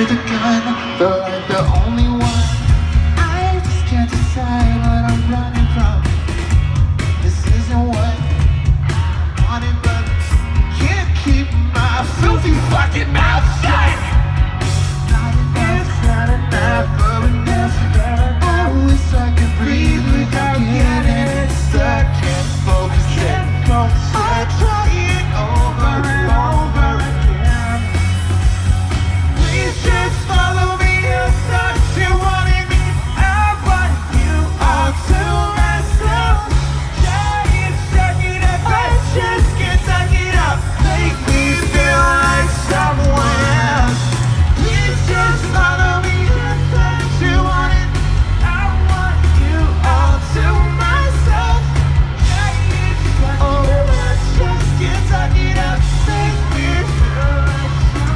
with a gun, feel like the only one. I just can't decide what I'm running from. This isn't what I wanted, but can't keep my filthy fucking mouth shut. It's not enough, but enough. I wish I could breathe without getting stuck. Can't focus it. I try it over and over again. Please just follow me. I thought you wanted me. I want you all to myself. Try it, suck it up. I just can't suck it up. Make me feel like someone else. Please just follow me. I thought you wanted me. I want you all to myself. Try it, suck it up. I just can't suck it up. Make me feel like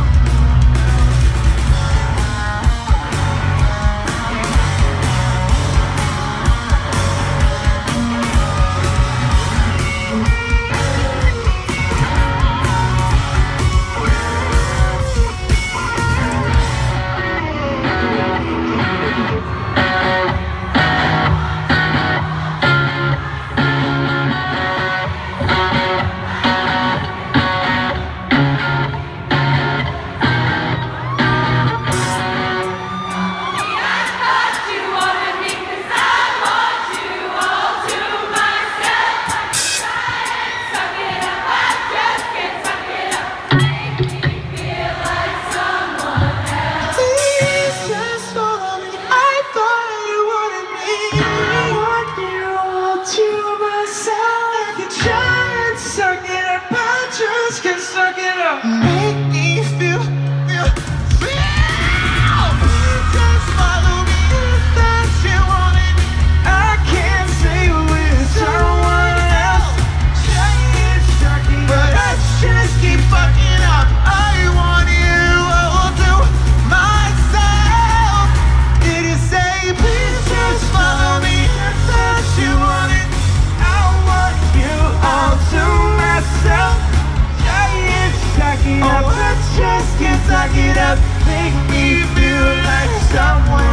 make me feel. Just follow me. That you wanted me. I can't say with someone else. Try it, suck it, but I just keep fucking up. I want you all to myself. Did you say please just follow me? That you wanted. I want you all to myself. Suck it up, I just can't suck it up. Make me feel like someone